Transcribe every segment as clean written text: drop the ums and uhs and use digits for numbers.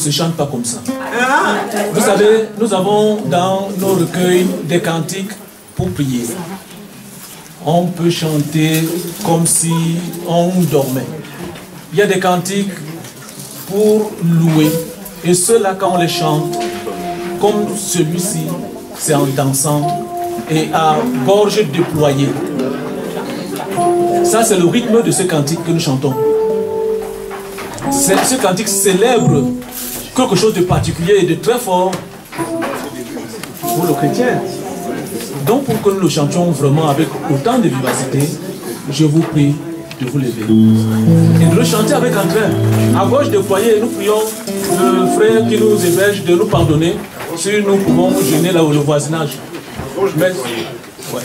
se chante pas comme ça. Vous savez, nous avons dans nos recueils des cantiques pour prier. On peut chanter comme si on dormait. Il y a des cantiques pour louer. Et ceux-là, quand on les chante, comme celui-ci, c'est en dansant et à gorge déployée. Ça, c'est le rythme de ce cantique que nous chantons. Ce cantique célèbre quelque chose de particulier et de très fort pour le chrétien. Donc, pour que nous le chantions vraiment avec autant de vivacité, je vous prie de vous lever et de le chanter avec entrain. À gauche déployée, nous prions le frère qui nous héberge de nous pardonner si nous pouvons gêner là où le voisinage. Mais, ouais.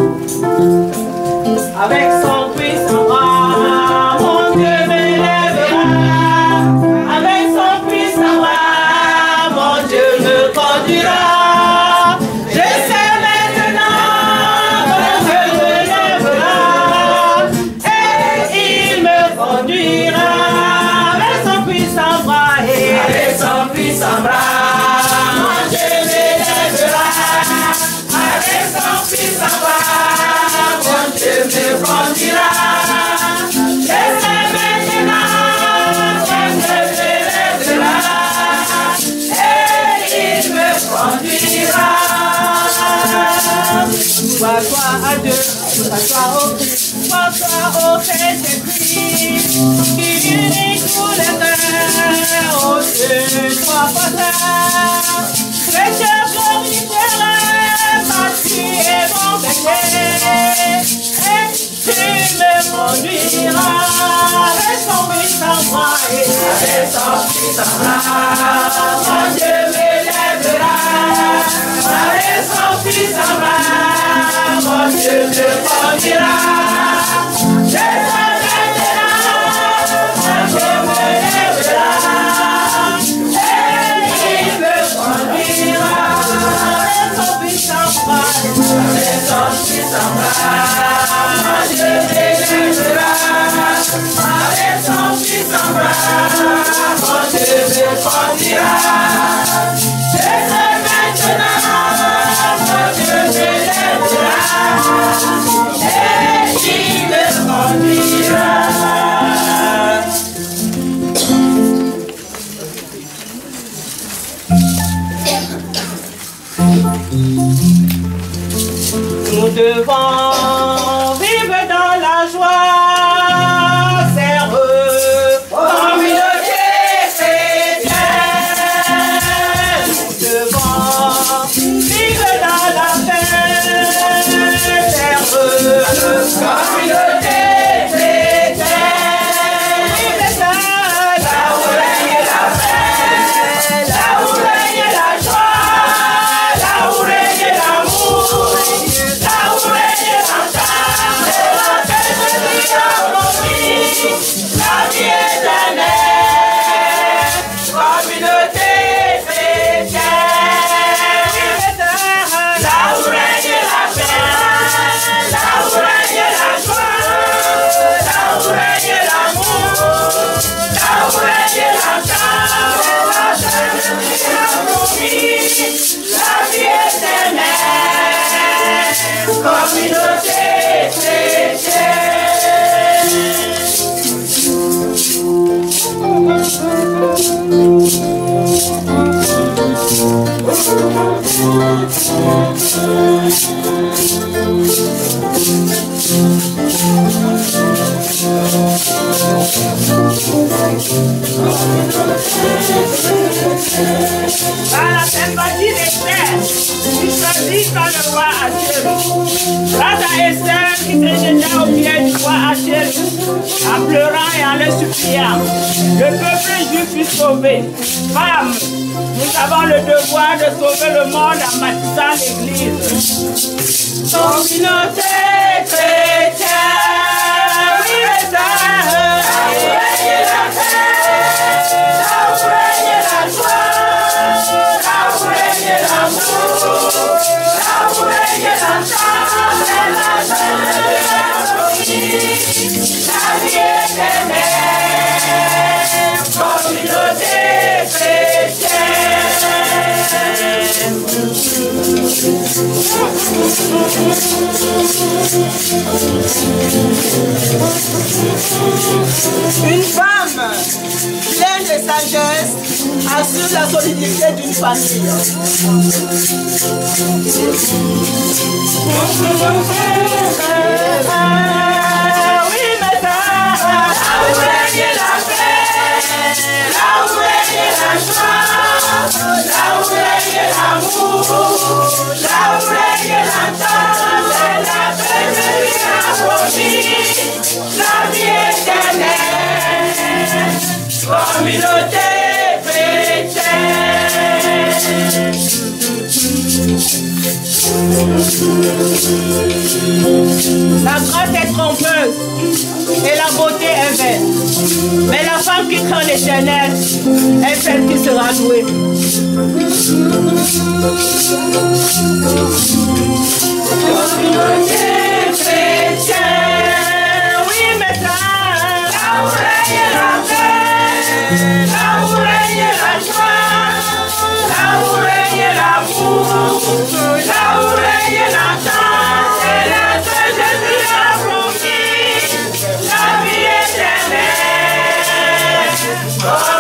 Avec son puissant bras, mon Dieu m'élèvera. soit à deux, soit au Christ, soit au Saint-Esprit, qui unit tous les cœurs, ô Dieu, toi Père, chrétien glorifié, bâti et mon péché, et tu me conduiras avec son fils en moi et avec son fils en moi, mon Dieu m'élèvera, avec son fils en moi, mon Dieu me conduira, mon Dieu m'élèvera, et il me conduira, avec son fils en moi, avec son fils en moi, mon Dieu m'élèvera, avec son fils en moi, mon Dieu me conduira, c'est maintenant, mon Dieu m'élèvera, et il me conduira. Nous devons vivre dans la joie, serve communauté chrétienne. Nous devons vivre dans la paix, serve communauté chrétienne. Vivre là où règne la paix, là où règne la joie, là où règne l'amour, là où règne l'entente, la paix de vie harmonie, la vie éternelle, communauté chrétienne. Là où règne la paix, là où règne la joie, là où règne l'amour, là où règne l'entente, la paix de vie harmonie, la vie éternelle, communauté chrétienne. Par la sympathie d'Esther, qui choisit par le roi Assuérus. Grâce à Esther qui se jeta au pied du roi Assuérus, en pleurant et en le suppliant, le peuple juif fut sauvé. Femme, nous avons le devoir de sauver le monde en bâtissant l'église. Communauté chrétienne, oui, mais ça, là où règne la paix, là où règne la joie, là où règne l'amour, là où règne l'entente, la paix de l'harmonie, la vie éternelle, communauté Une femme pleine de sagesse assure la solidité d'une famille. Oui, mais ça, là où règne la paix, là où règne la joie, là où règne l'amour, là où règne l'entente, la paix de vie harmonie, la vie éternelle, communauté chrétienne. La grâce est trompeuse et la beauté est vaine. Mais la femme qui craint l'Éternel est celle qui sera louée. Communauté chrétienne, oui, mais là où règne la paix, là où règne la joie, là où règne l'amour, là où règne l'entente, et la paix de vie harmonie, la vie éternelle,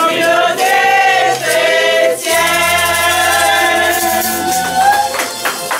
communauté chrétienne.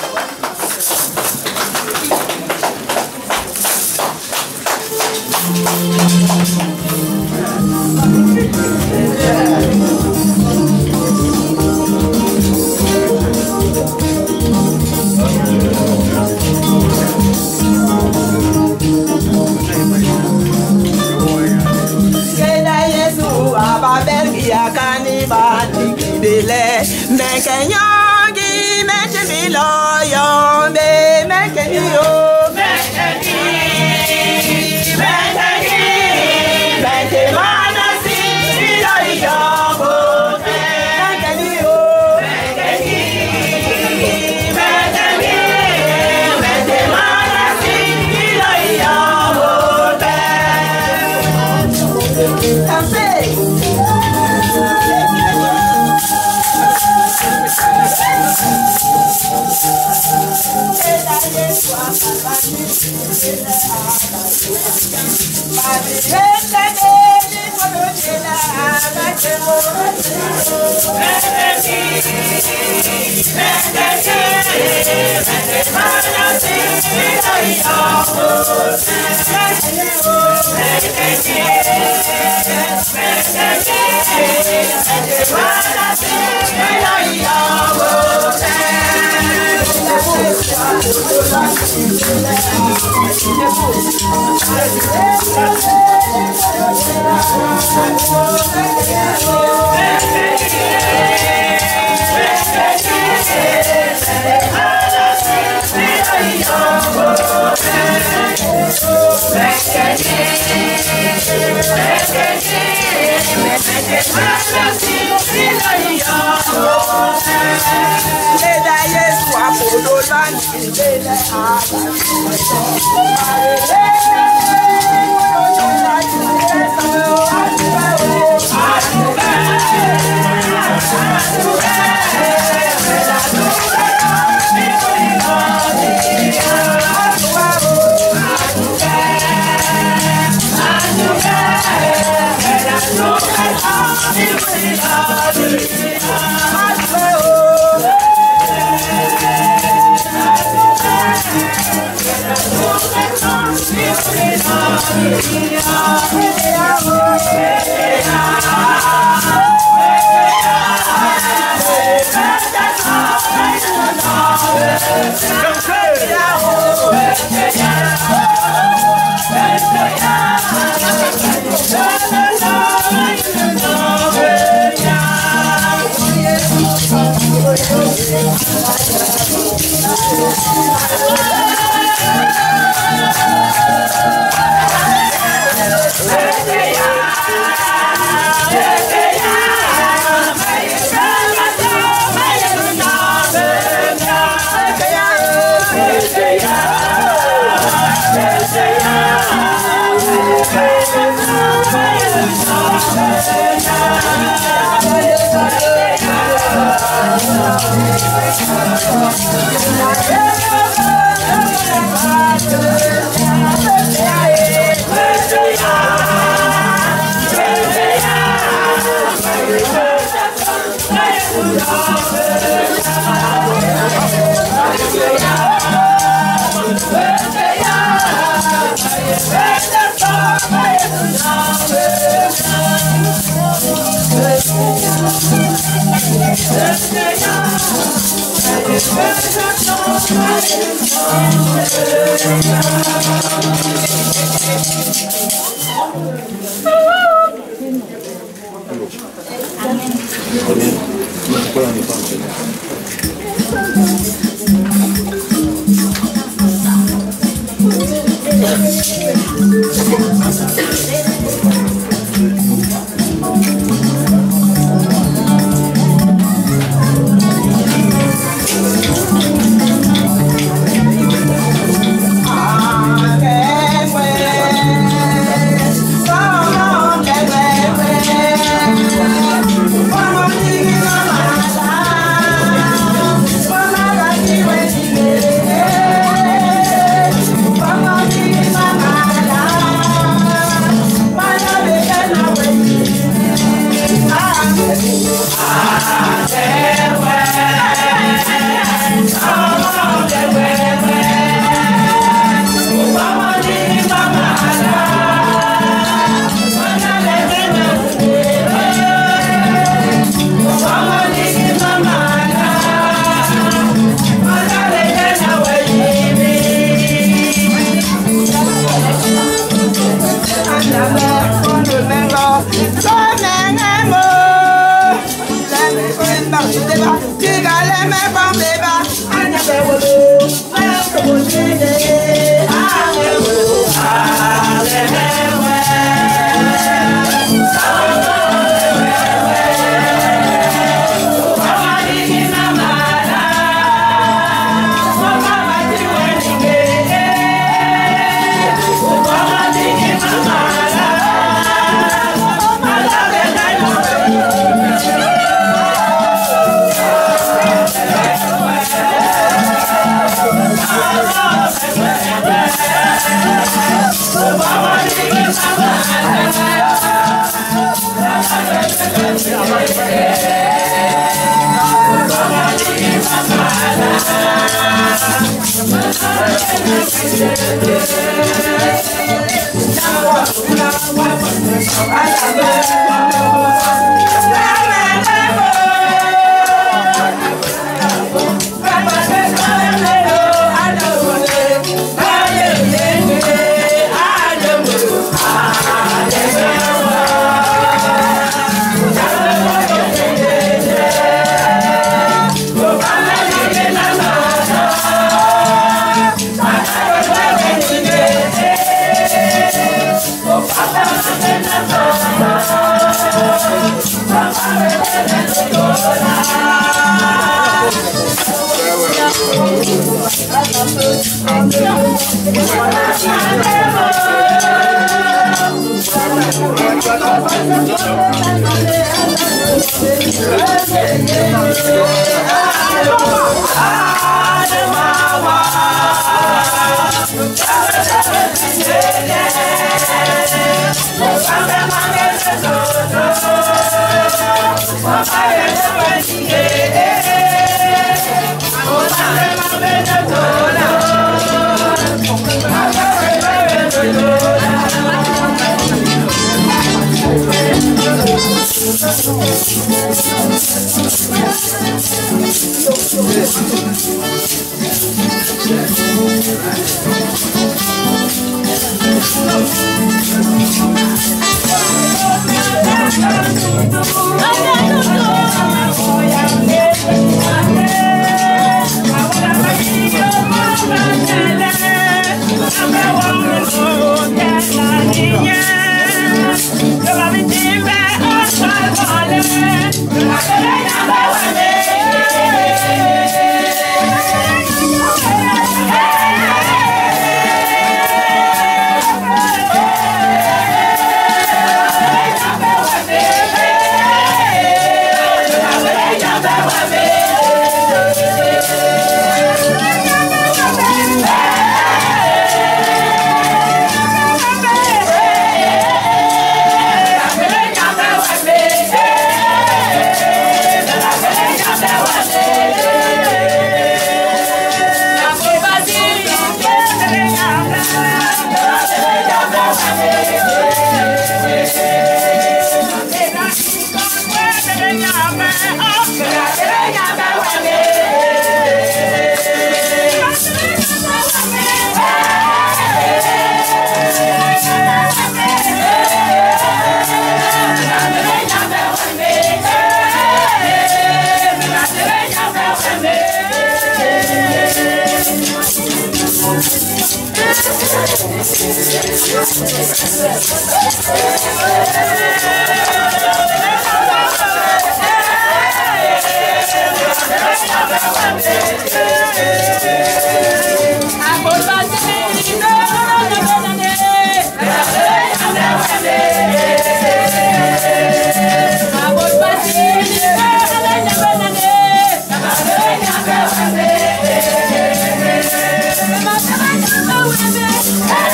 Hey!